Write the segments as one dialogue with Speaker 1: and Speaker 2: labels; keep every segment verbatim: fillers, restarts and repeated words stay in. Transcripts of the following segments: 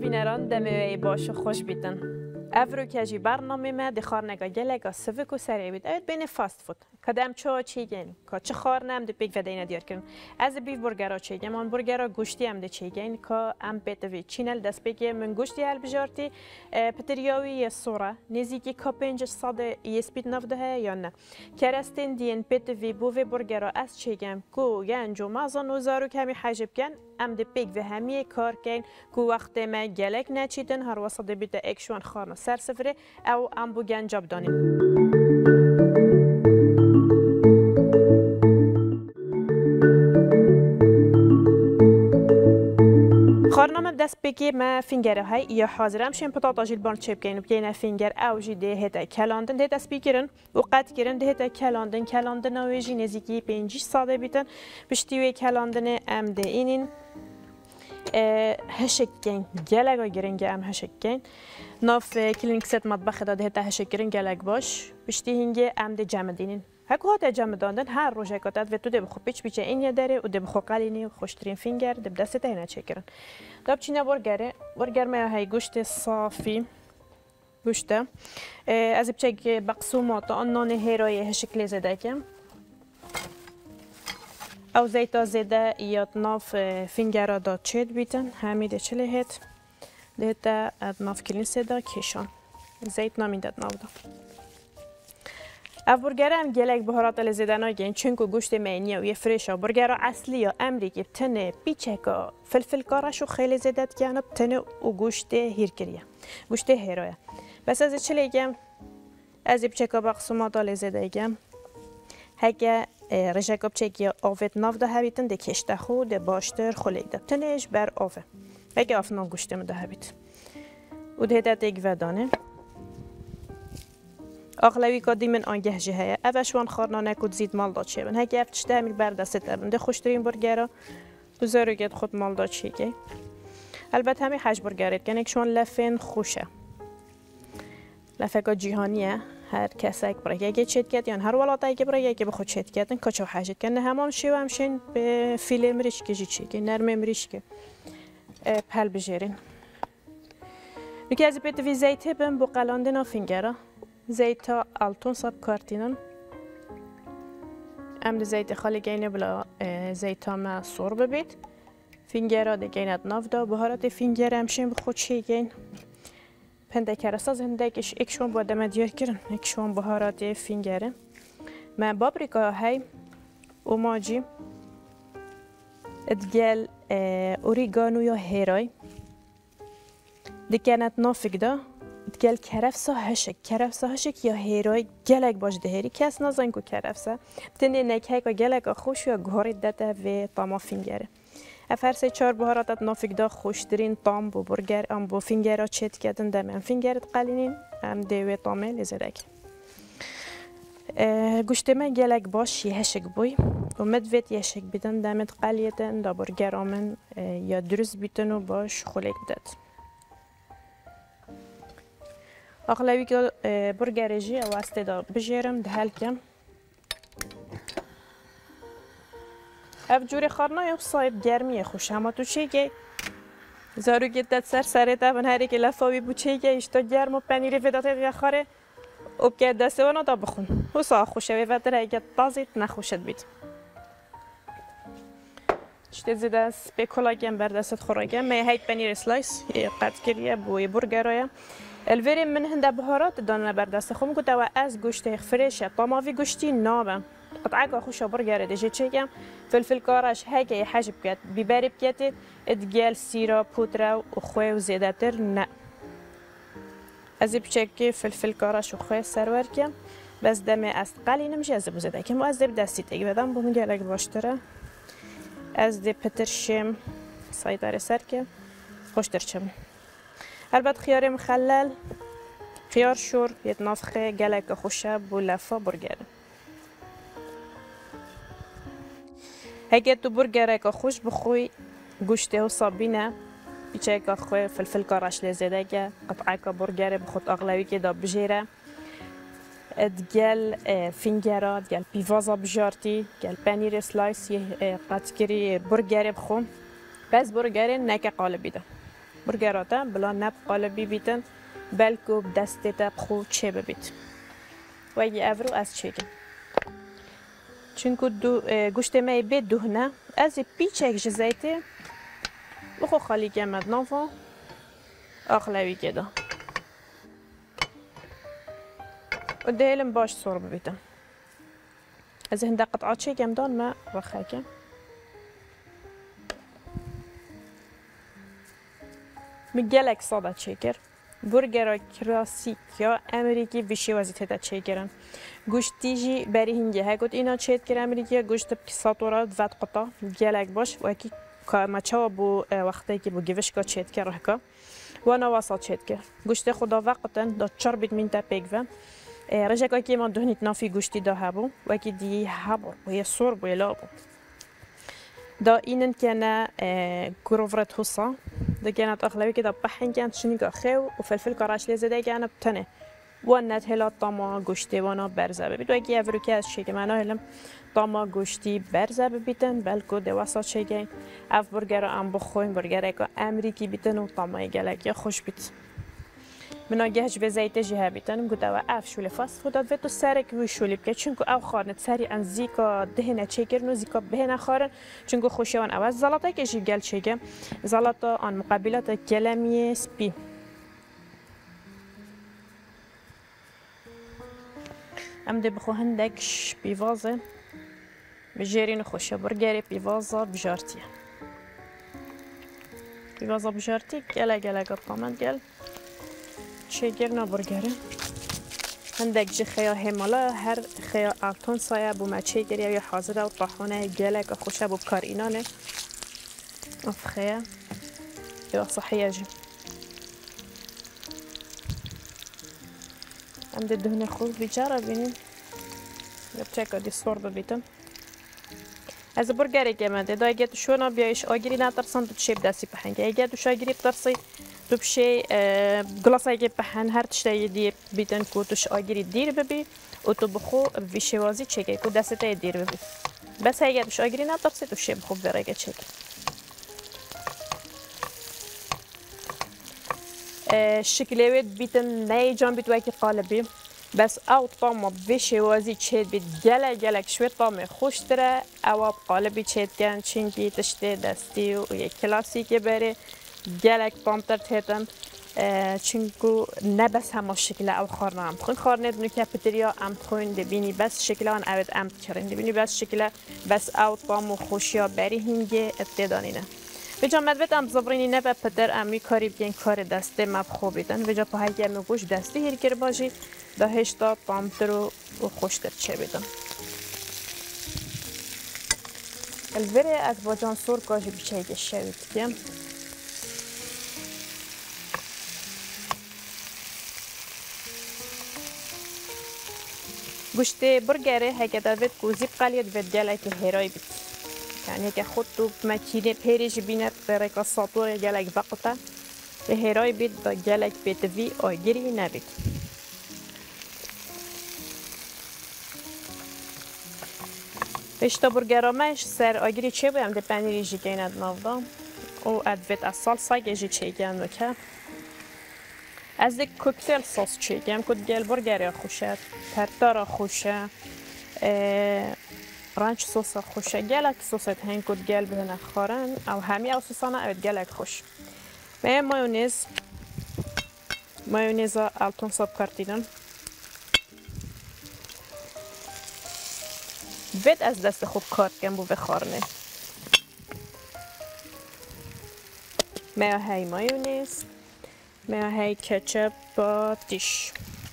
Speaker 1: بینران دمیوی باش و خوش بیتن. افرو کجی برنامه ما دخار نگا گلگا سوک و سریع بید. اوید بین فاست فود. کدام چه چی گین؟ که چه خار نم دو پیک ودینه دیار کن. از بیف برگرا چی گیم؟ آن برگرا گوشتی هم ده چی گین؟ که ام پیتوی چینل دست پیکی من گوشتی هل بجارتی پتریاوی سورا نزیکی کپنج صد یسپید نفده یا نه؟ کرستین دین پیتوی بوی برگرا از چی گیم؟ کو یان جو مازن وزارو کمی حجب کن. ام ده پیک و همیه کار کن کو وقت ما گلک نچیدن هر وسط بیت اکشون خانه سر سفره او ام بو گنجاب دانیم. خارنامه دست بگی ما فینگر های یا حاضرم شیم پتاتا جیل بان چپ کن و بگیرن فینگر او جی ده هتا کلاندن ده دست بگیرن و قط کردن ده هتا کلاندن کلاندن اوجی نزدیکی پنجش ساده بیتن بشتیوی کلاندن ام ده اینین هشکن گلگا گرنگ ام هشکن ناف کلینیک ست مطبخ داده هتا هشکرین گلگ باش بشتی هنگه ام ده جمع دینین هکو هات جمع دادن هر روز هکاتت و تو ده بخو پیچ پیچه این داره و ده بخو قلینی و خوشترین فینگر ده بدست تهینا چکرن داب چینه برگره برگر ما های گوشت صافی گوشته از بچک بقسومات آن نان هیرای هشکل زده کم او زیتا زده یاد ناف فینگر داد چید بیتن همیده چله هت ده اد ناف کلین سده کشان زیت نامیدد ناو دا اف برگره هم گلک بهارات لزیدن ها گین چونکو گوشت مینی و یه فریشا برگره اصلی یا امریکی بتنه بیچکا فلفل کارشو خیلی زیدد کنه بتنه و گوشت هیرکریه گوشت هیرویه بس از چلی گم از بیچکا بقسومات لزیده گم هکه رجاکاب چکی آفت ناف ده هبیتن ده کشته خود ده باشتر خلیگ ده تنش بر آفه هکه آف ناف گوشته مده هبیت و ده ده دیگ ودانه اغلبی کادی من آنگه جهه اوشوان خارنا نکود زید مال داد شیبن هکه افتش ده میل بردست تبن ده خوشترین برگره بزرگت خود مال داد شیگه البته همی حج برگرید کنه اکشوان لفن خوشه لفه جهانیه هر کسی یک برای یک چت کرد یا هر ولایت یک برای یک بخود چت کردن که چه حاجت کنه همام شیو همشین به فیلم ریش که چی که نرم ریش که پل بجرین میگه از بیت وی زیت بم با قلاندن فینگره زیت آلتون ساب کارتینن ام زیت خالی گینه بلا زیت ما سور ببید فینگره دیگه ناف دا بهارات فینگر همشین بخود چی گین پنده کرساز هندکش اکشون با دم دیار کردن اکشون بهارات فینگره من بابریکا های اوماجی ادگل اوریگانو یا هیرای دیگه نت نافک دا ادگل کرفسا هشک کرفسا هشک یا هیرای گلک باش دهری کس نزن کو کرفسا بتنی نکه که گلک خوش یا گهاری داده و طعم فینگره افرسه چهار بهارات نافک دا خوشترین طعم بو برگر ام بو فینگرها چت کردن دم فینگرت قلینین ام دیوی طعمه لذت گوشت من گلک باش یهشک بوی و مدویت یهشک بیدن دمت قلیتن دا برگر آمن یا درست بیتن و باش خلیک داد اغلبی که برگرجی او است دا بجرم دهل کم اف جوری خارنا یا صایب گرمیه خوش اما تو چی گی زارو گیت سر سرت من هری که لفاوی بو چی گی اشتا گرم و پنیر فدات یا خاره او که دست و ندا بخون و سا خوشه و در اگه تازیت نخوشت بید چته زده است به کلاگم بر دست خوراگم می هیت پنیر سلایس قطع کریه بوی برگرایه الوری من هنده بهارات دانه بر دست خون گفت و از گوشت فریشه طعماوی گوشتی نابه قطعه خوش برگره دیگه چیکم فلفل کارش هیگه حجب کرد بیبری بکتید ادگل سیرا پودر و خوی و زیاده تر نه از بچکی فلفل کارش و خوی سرور کم بس دم است قلی نمیشه از بزده کم و از دب دستی تگی بدم بون گلک باشتره از دب پترشم سایدار سر که خوشتر چم البته خیار مخلل خیار شور یه نافخه گلک خوشه بو لفا برگره هگه تو برگره که خوش بخوی گوشته و صابینه بیچه که خوی فلفل کارش لزده که قطعه که برگره بخود اغلبی که دا بجیره ادگل فینگره ادگل پیوازا بجارتی ادگل پنیر سلایس قطع کری برگره بخون بس برگره نکه قالبی ده برگراتا بلا نب قالبی بیتن بلکو دستت بخو چه ببیت و یه افرو از چه گم چونکو دو گوشت می به دهنه از پیچک جزایته بخو خالی گمد نافا آخلوی کدا و دهلم باش سر ببیتم از هنده قطعات چه گم دان ما رخاکم میگلک ساده چیکر برگر کلاسیک یا امریکی بیشی وزیت تا چیکرن گوشتیجی بری هنگه هگود اینا چیت کر امریکی گوشت ساتورات وات قطع گلک باش و کی کامچا بو وقتی که بو گوش کا چیت کر رهکا و نواسات چیت کر گوشت خدا وقتن دا چهار بیت من تا پیگوه رجع که من دهنیت نافی گوشتی دا هبو و کی دی هبو و یه سر بو لابو دا اینن کنه گروفرت حسا دا كانت أغلبية كده بحن كانت شنيقة خيو وفلفل كراش لازم ده كانت بتنه وانت هلا طما گوشتی وانا برزه ببید و اگه افرو که از شیگه منو هلم طما گوشتی برزه ببیتن بلکو دواسات شیگه اف برگر ام بخوین برگر اگه امریکی بیتن و طما گلک یا خوش بیت من آگهش به زیت جه بیتن گوده و اف شوله فاست فوداد و تو سرک وی شولی بکه چونکو او خارنت سری ان زیکا دهنه چیکرن و زیکا بهنه خارن چونکو خوشیوان اول زلاطه که جی گل چیگه زلاطه آن مقابلات کلمی سپی ام ده بخو هندکش بیوازه بجرین خوشه برگری بیوازه بجارتیه بیوازه بجارتی گله گله قطعمن گل چیگر نبرگره هندک جی خیا همالا هر خیا آلتون سایه بو ما چیگری یا حاضره و طاحونه گله که خوشه بو بکار اینانه اف خیا یا صحیه جی ام ده دهن خوب بیچاره بینیم بچه دی سور ببیتم از برگری که من ده اگه تو شونا بیایش آگیری نترسن تو شیب دستی بحنگه اگه تو شاگیری بترسی تو بشی گلاس اگه بحن هر تشتی دیر بیتن کو توش آگیری دیر ببی و تو بخو ویشوازی چگه کو دسته دیر ببی بس اگه توش آگیری نترسی تو شیب خوب برگه چگه شکلیت بیتن نه جان بیت وکی قالبی بس او طعم بشوازی چید بید گله گله شوی طعم خوش داره او قالبی چید کن چینگی تشته دستی و یک کلاسیکی بره گله طعم تر تهتن چونکو نه بس همه شکل او خارنه هم خون خارنه دنو که پتریا هم خون دبینی بس شکل آن اوید هم کرن دبینی بس شکل بس او طعم خوشیا بری هنگه اتدانینه وجا مدوت ام زبرینی نه به پدر امی کاری بگن کار دسته مب خوبیدن وجا پا هایی امی گوش دسته هیر کر باشی دا هشتا طعمتر و خوشتر چه بیدن الوره از باجان سور کاجی بچه ایگه شوید کیم گوشت برگره هکه دوید کوزیب قلید وید گله که هرای بید یعنی که خود تو مکینه پیریش بینه برای که ساتور گلک وقتا به هرای بید با گلک بید وی آگیری نبید اشتا برگرامش سر آگیری چه بایم ده پنیری جی گیند نافدا او ادوید از سالسا گیجی چه گیند وکه از ده کوکتل ساس چه گیم کد گل برگری خوشه ترتارا خوشه رنج سوسا خوشه گلک سوسات هنگ کد گل بهنه خارن او همی او سوسانه اوید گلک خوش به مایونیز مایونیز آلتون ساب کردیدن بید از دست خوب کارد کن بو بخارنه میا های مایونیز میا های کچپ با دیش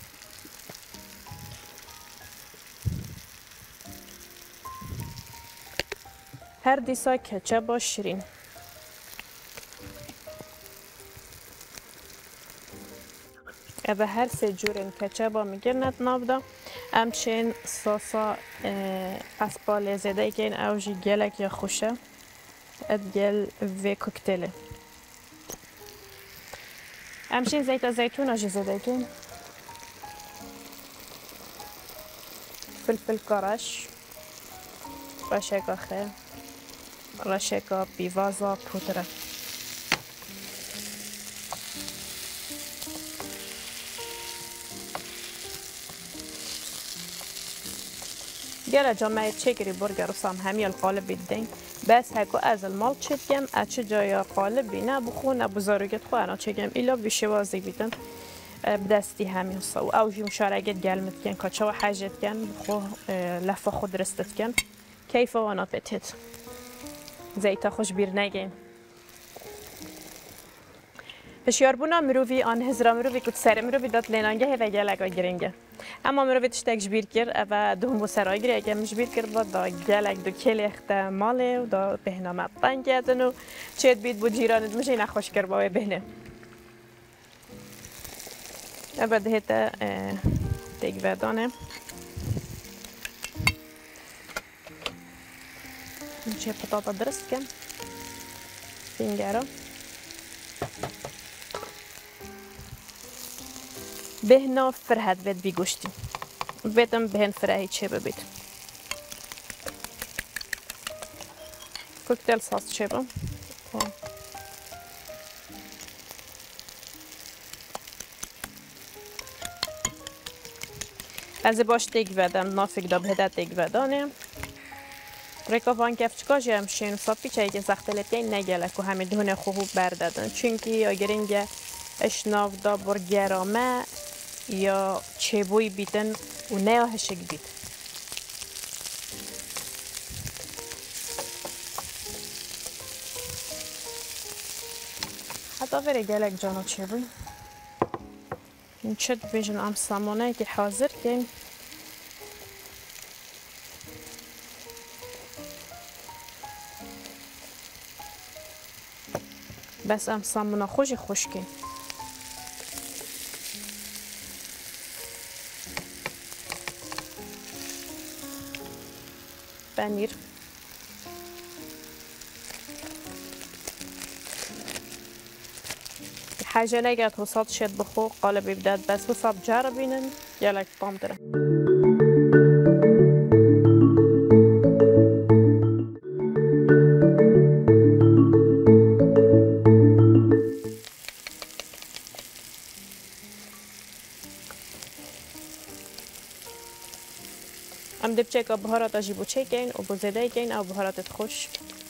Speaker 1: هر دیسا کچپ با شیرین اوه هر سه جورین کچپ با میگرند نافدا همچین ساسا اسپال زده که این اوجی گلک یا خوشه اد گل و کوکتله همچین زیت زیتون آجی زده که فلفل کارش رشک خیل رشک بیوازا پودره گره جامعه چکری برگر و سام همی القالب بیدین بس هکو از المال چکم اچه جای قالب بی نه بخو نه بزرگت خو انا چکم ایلا بیشه وازی بیدن بدستی همین صو او جی مشارکت گلمت کن کچه و حاجت کن بخو لفه خود رستت کن کیف وانا بتت زیتا خوش بیر نگین هشیار بونا مروی آن هزار مروی کت سر مروی داد لینانگه هی وگلگ آگرینگه اما مروی تشتک جبیر کر و دوم بو سرای گری اگه مش بیر کر با دا گلگ دو کلی اخت ماله و دا بهنامه بانگ کردن و چیت بید بو جیرانت میشه نخوش کر با بهنه ابد هتا تیگ ودانه میشه پتاتا درست کن فینگرا بهنا فرهد بید بیگوشتی بیدم بهن فرهی چه ببید کوکتل ساس چه بم از باش تیگ ودم نافک داب هده تیگ ودانه ریکا وان کفچکا جم شین صافی چایی که زختلتی نگله که همه دهونه خوب بردادن چونکی اگرینگه اشناف دا برگرامه یا چبوی بیتن و نه هشک بیت حتی وری گلک جانا چبوی این چد بیشن ام سامانه که حاضر کن بس ام سامانه خوش خوش کن پنیر حاجه نگرد حساب شد بخو قالب بداد بس حساب جار بینن یالک طعم داره ام دب چک بهارات اجیبو چکین و بزیده کین او بهارات خوش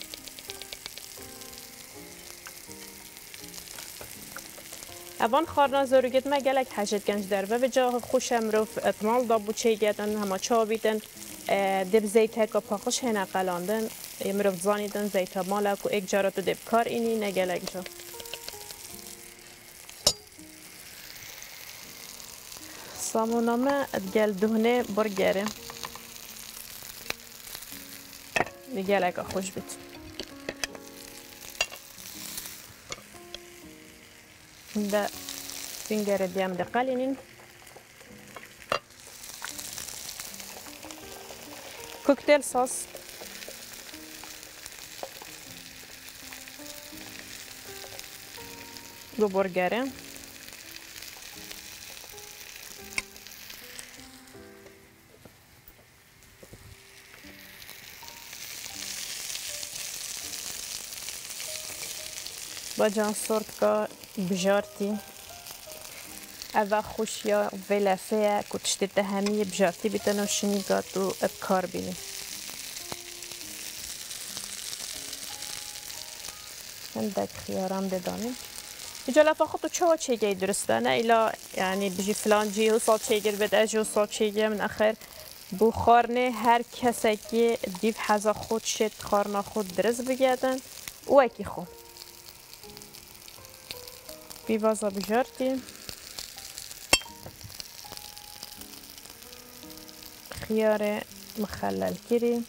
Speaker 1: اوان خارنا زروگت ما گلک حاجت گنج در و جا خوشم رو اتمال دابو چی گردن همه چا بیدن دب زیت هکا پاخش هنه قلاندن مروف زانیدن زیت مالک و ایک جاراتو دب کار اینی نگلک جا سامونامه ادگل دهنه برگره نگلک خوش بیت ده فینگر دیم دقلینین کوکتل ساس دو برگره با جان سورت که بجارتی اول خوشیا ولفه کتشت دهمی بجارتی بیتن و شنیگات و ابکار بینی هندک خیارم بدانیم اینجا لفه خود چه چیگه درسته نه ایلا یعنی بجی فلان جی و سال چیگر بده اجی و سال چیگر من آخر بخارنه هر کسی که دیو حزا خود شد خارنا خود درست بگردن او اکی خود بیوازا بجارتی خیار مخلل کری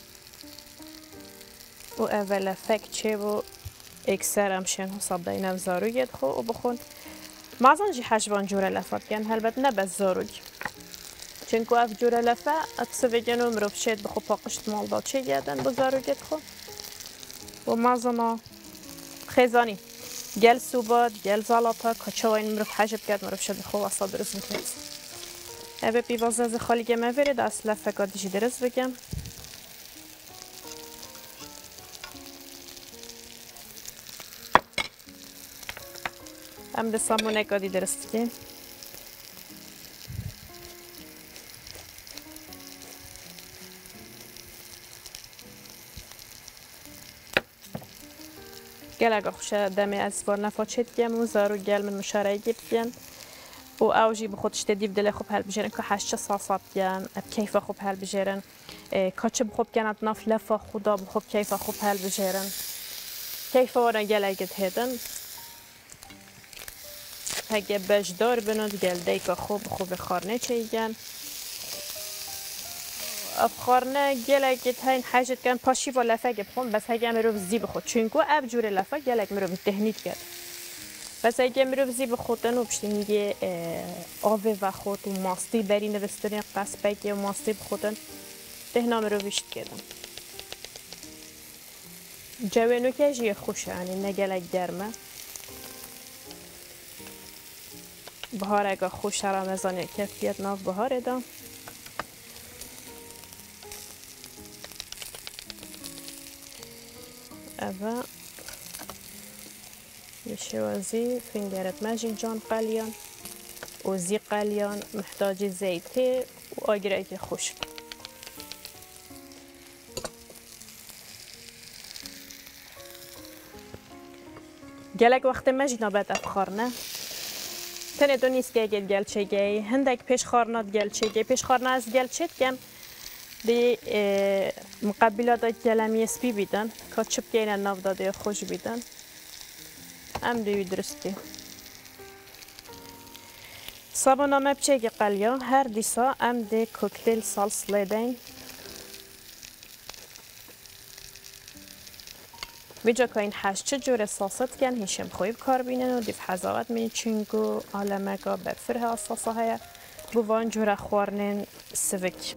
Speaker 1: و اول فک چه و اکسر هم شن حساب دای نفزاروگید خو و بخون مازن جی حجبان جوره لفت کن هلبت نبز زاروگ چنکو اف جوره لفه اکسه وگنو مروف شد بخو پاقشت مال دا چه گردن بزاروگید خو و مازن خیزانی گل سوباد گل زالاتا کچه و این مروف حجب کرد مروف شد بخو واسا درست میکنید اوه بیوازه از خالی گمه برید اصلا فکر دیجی درست بگم ام ده سامونه کادی درست کن گل اگه خوش دمی از وار نفاچت گم و زارو گل من مشاره گیبین و اوجی بخودش تدیب دل خوب هل بجرن که هشت ساسات گن اب کیف خوب هل بجرن کاچ بخوب کنات ناف لفا خدا بخوب کیف خوب هل بجرن کیف وارن گل اگه هدن هگه بجدار بنود گل دیکا خوب خوب خارنه چیگن اب خارنه گل اگه هین حاجت کن پاشی و لفه گبخون بس هگه مروف زی بخود چونکو اب جور لفه گل اگه مروف تهنیت کرد بس اگه مروف زی بخودن و پشتی میگه آوه و خود و ماستی بری نوسترین قصبه و ماستی بخودن تهنا مروفیشت کردن جوانو که جیه خوشه یعنی نگل اگه گرمه بهار اگه خوش رمضان کفیت ناف بهار دام اوه يشوازي فنجرت ماجي جان قليان وزي قليان محتاج زيتي وأجريك خشك جالك وقت ماجي نبات أفخارنا تاني دونيس جاي جال شيء جاي هندك بيش خارنات جال شيء جاي بيش خارنا از جال شيء كم دی مقابلات جلامی سپی بیدن کاتشپ که این ناف داده خوش بیدن ام دوی درستی صابون آمه بچه که قلیان هر دیسا ام دی کوکتیل سالس لیدن بیجا که این هشت چه جور ساست کن هیشم خویب کار بینن و دیف حضاوت می چنگو عالمه گا بفره اساسا های بوان جور خوارنن سوک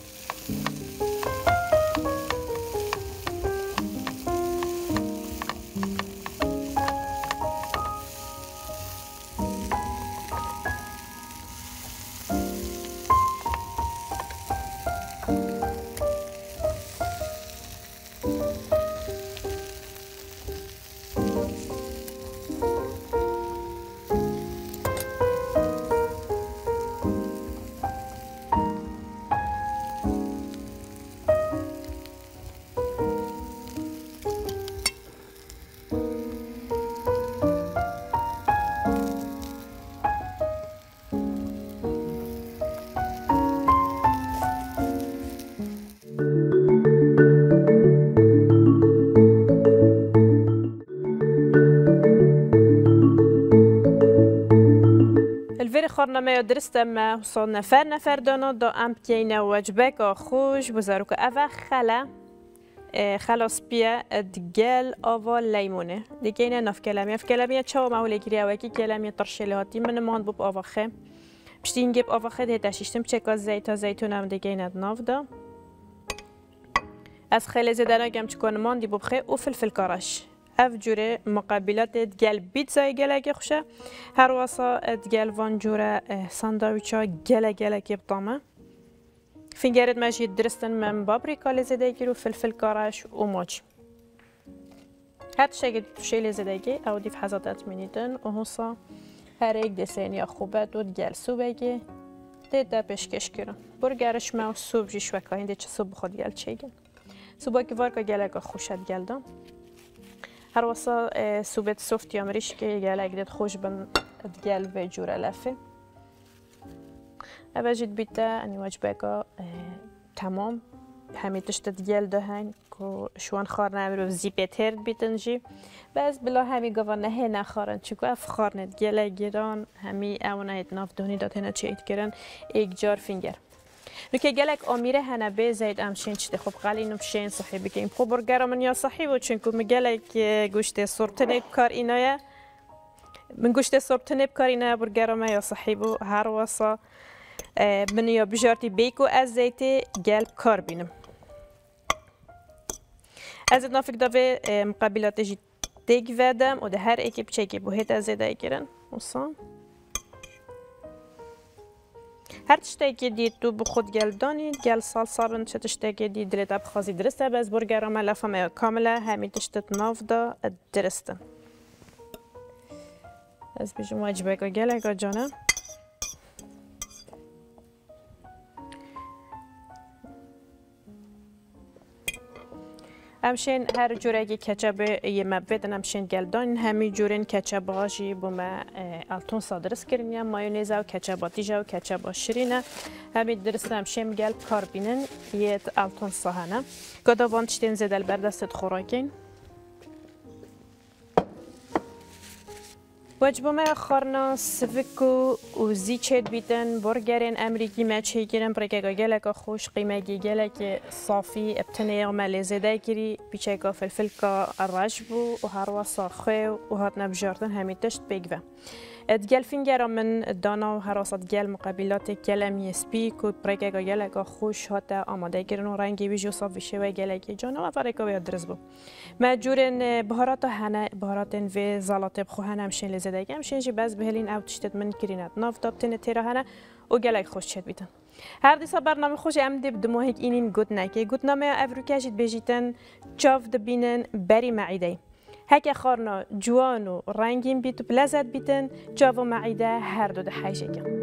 Speaker 1: خورنا ما درست ما وصل نفر نفر دانا دا ام کینا وجبه که خوش بزارو که اوه خلا خلاص بیا دجال آوا لیمونه دیگه اینا نف کلامی اف کلامی چهو معولی گیری اوه کی کلامی ترشیلاتی من مان بوب آوا خه بشتی اینگه آوا خه ده تشیشتم چکا زیتا زیتون هم دیگه اینا ناف دا از خیلی زدنا گم چکان مان دی بوب خه و فلفل کارش اف جوره مقابلات دجال بیتزای گله که خوشه هر واسا دجال وان جوره ساندویچا گله گله که بطعمه فنجرت ماشي درستن من بابريكا لزدايكي وفلفل كراش وموج هاد الشيء شيء لزدايكي او ديف حزاتات منيدن وهوصا هريك دسينيا خوبات و دجال سوبايكي دي دا بشكش كيرن برگرش ما سوب جي شوكا هنده چه سوب بخود گل چيگن سوباكي واركا گلگا خوشت گلدم هر واسا سوبت سوفت يامريش كي گلگ دد خوش بن دجال و جوره لفه اوجد بیتا انی وجبه تمام همه تشت دیگل دهن که شوان خار نمیرو زیبت هرد بیتن جی بس بلا همی گوان نه نخارن چکو اف خار ندگله گیران همی اونه ایت ناف دونی داد هنه چه ایت گیرن ایک جار فینگر نو که گلک آمیره هنه به زید امشین چده خوب قلی نو بشین صحیح بگیم خوب برگرا من یا صحیح و چونکو مگلک گوشت سربتنه بکار اینایه من گوشت سربتنه بکار اینایه برگرا من یا صحیح و هر واسا من یا بجارتی بیکو از زیت گل کار بینم از نافک داوی مقابلات جی دیگ ودم و ده هر اکی بچه که بوهید از زیده گیرن وصام هر تشتی که دید تو بخود گل دانید گل سال سابن چه تشتی که دید دلت ابخازی درسته بس برگرام لفه کامله همی تشتت ناف دا درسته از بیشم واجبه که گل اگه جانه امشین هر جورایی کچاب یه مبید امشین گلدان همی جورین کچاب آجی بوم التون صادرس کردیم مایونیز و کچاباتی جو کچاب شیرینه همی درست امشین گل کاربینن یه التون صحنه کدا وانتشتین زدل بردست خوراکین وجبه خارنا سفکو و زیچت بیتن برگرین امریکی مچی گیرن برگه گلک خوش قیمه گلک صافی ابتنی و ملیزده گیری بیچه گا فلفل کا رجبو و هر واسا خوی و هات نبجاردن همی تشت بگوه ادگل فینگرا من دانا و هراسات گل مقابلات گلم یسپیک و برگه گلک خوش هات آماده گیرن و رنگی بیجو صاف بشه و گلک جانا و فرقه باید درست بو مجورن بهارات هنه بهارات و زلات بخو هنه همشین لزده همشین جی باز بهلین او تشتت من کرینات ناف دابتن تیرا هنه و گلک خوش شد بیتن هر دیسا برنامه خوش امده بدمو هیک اینین گود نکه گود نامه افریقا جید بجیتن چاف دبینن بری معیده هک خارنا جوان و رنگین بیت و بلزت بیتن چاو معیده هر دو ده حیشه کن